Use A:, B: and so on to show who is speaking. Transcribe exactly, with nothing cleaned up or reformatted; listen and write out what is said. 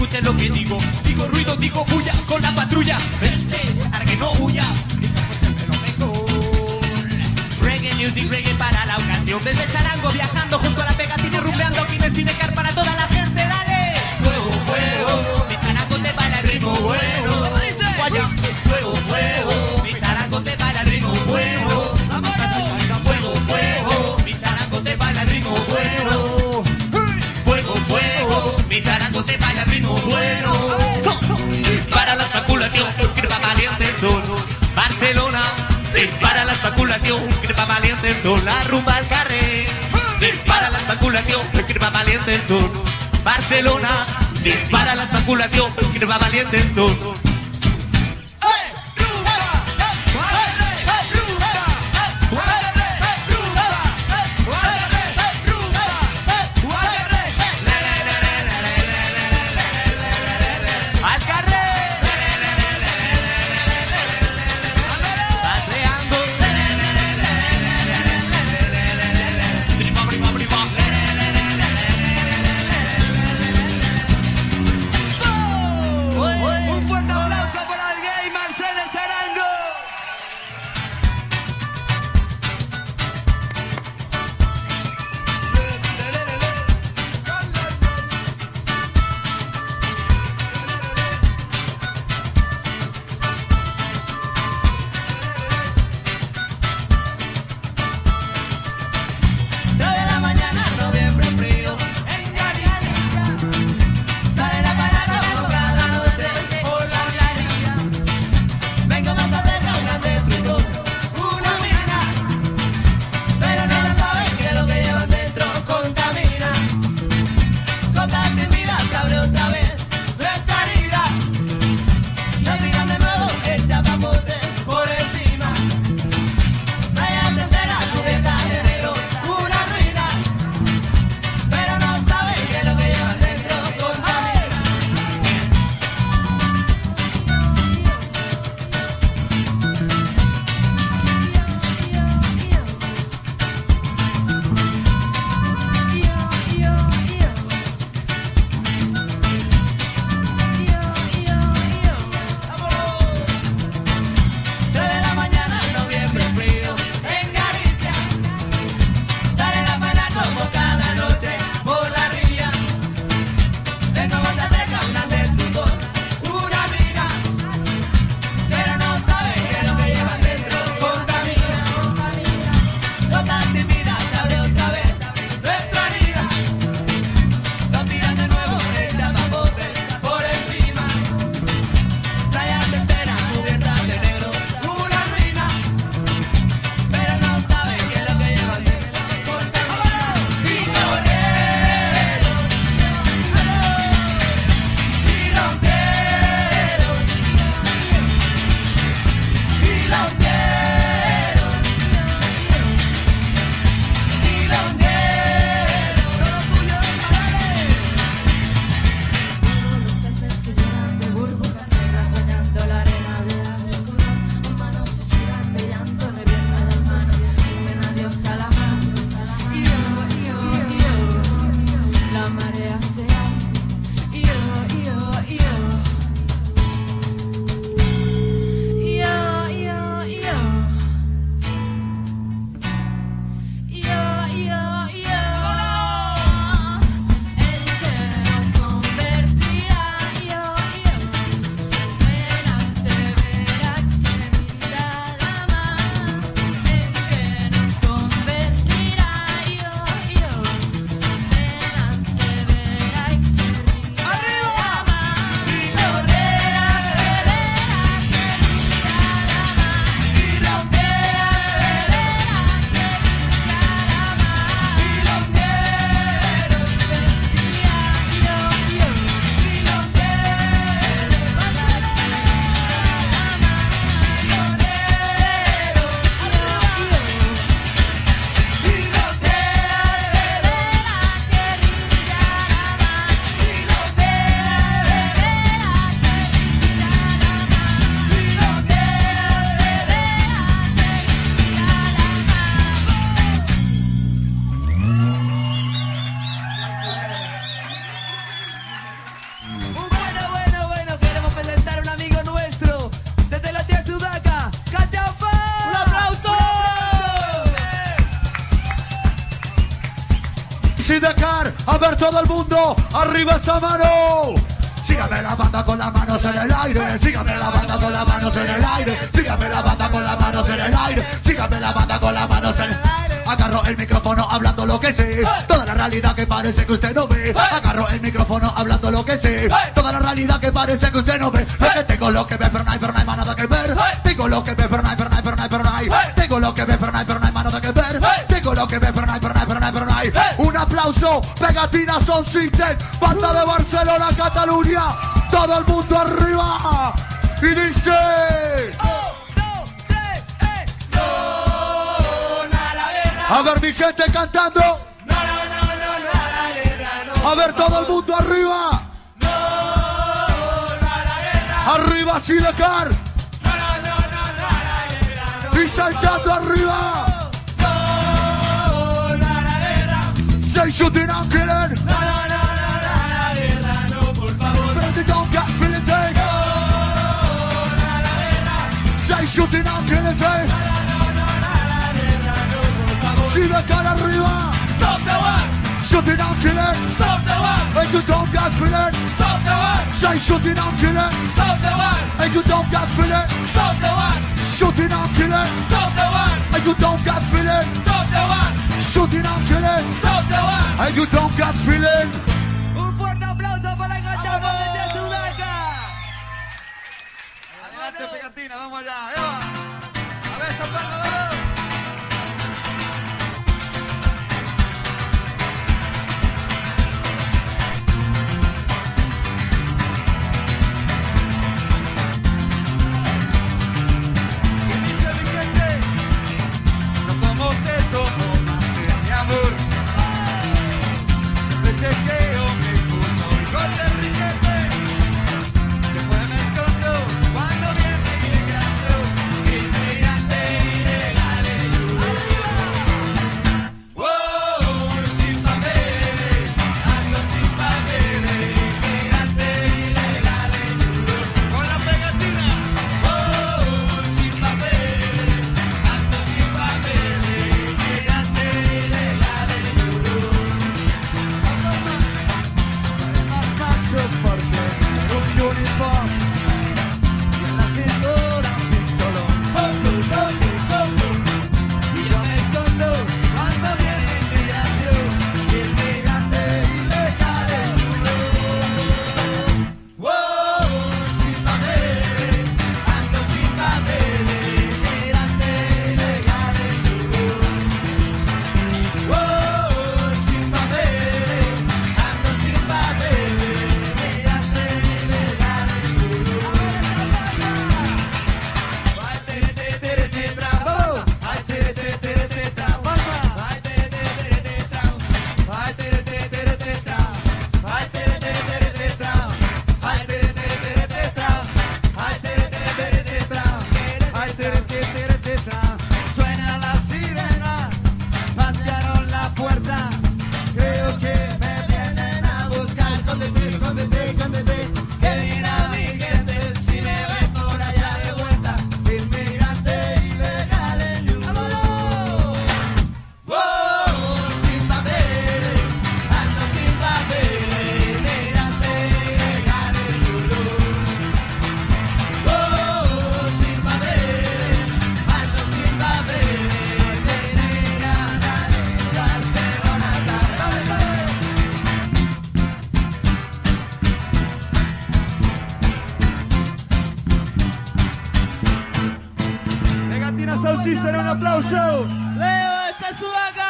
A: escuchen lo que digo. Digo ruido, digo bulla con la patrulla. Vente, para que no huya. Reggae music, reggae para la ocasión. Desde el charango viajando junto a la pegatina, rumbeando Guinness y Necar para toda la gente, dale. Fuego, fuego, mi charango te baila el ritmo bueno. ¿Cómo dice? Guaya. Fuego, fuego, mi charango te baila el ritmo bueno. ¡Vámonos! Fuego, fuego, mi charango te baila el ritmo bueno. Fuego, fuego, mi charango te baila el ritmo bueno. Dispara la especulación, que va valiente el sol. Barcelona. Dispara la especulación, que va valiente el sol, la rumba al carré. Dispara la especulación, que va valiente el sol. Barcelona, dispara la especulación, que va valiente el sol. Un fuerte
B: ver todo el mundo, arriba esa mano. Sígame la banda con las manos en el aire, sígame la banda con las manos en el aire, sígame la banda con las manos en el aire, sígame la banda con las manos en el aire. Agarro el micrófono hablando lo que sé, toda la realidad que parece que usted no ve. Agarro el micrófono hablando lo que sé, toda la realidad que parece que usted no ve. Lo que tengo lo que ve, pero no hay, pero no hay más nada que ver. Tengo lo que ve, pero no hay, pero no hay, pero no hay, pero no hay. Tengo lo que ve, pero no hay, pero no hay más nada que ver. Tengo lo que ve, pero no hay, pero no hay, pero no hay, pero no hay. Un aplauso, Pegatina Sound System, banda de Barcelona, Cataluña. Todo el mundo arriba. Y dice... A ver mi gente cantando. No, no, no, no, no, a la guerra, no. A ver todo el mundo arriba. No, no a la guerra. Arriba Sidecar. No, no, no, no, no a la guerra, no. Y saltando arriba. No, no a la guerra. Say shooting and killing. No, no, no, no, no a la guerra, no, por favor. But they don't get feeling take. No, no a la guerra. Say shooting and killing take. See the gun arriba. Stop the one. Shooting and killing. Stop the one. And you don't get feeling. Stop the one. Say shooting and killing. Stop the one. And you don't get feeling. Stop the one. Shooting and killing. Stop the one. And you don't get feeling. Stop the one. Shooting and killing. Stop the one. And you don't get feeling.
A: Un fuerte aplauso para la cachapa de Sudaca.
B: Adelante Pegatina, vamos allá. Eva. A ver, saltando, vamos.
C: Chequeo mi puto y gol de riquete. Después me escondo cuando viene inmigración. Inmigrante ilegal. Wow, sin papeles, ando sin papeles. Inmigrante ilegal. Con la pegatina. Wow, sin papeles, ando sin papeles. Inmigrante ilegal. Porque un uniform y en la cintura un pistolón. Y yo me escondo cuando viene inmigración. Inmigrante ilegal. Wow, sin papeles, ando sin papeles. Inmigrante ilegal. Wow, sin papeles, ando sin papeles. Suena la sirena, patearon la puerta. Creo que me vienen a buscar. Escóndete, escóndete, escóndete. Que dirá mi gente si me ven por allá de vuelta. Inmigrante ilegal en Yugo. Wow, sin papeles, ando sin papeles. Inmigrante ilegal en Yugo. Wow, sin papeles, ando sin papeles. Cecilia, Dani, Barcelona, Pegatina Sound System, un aplauso.
A: Leo, echa su vaca.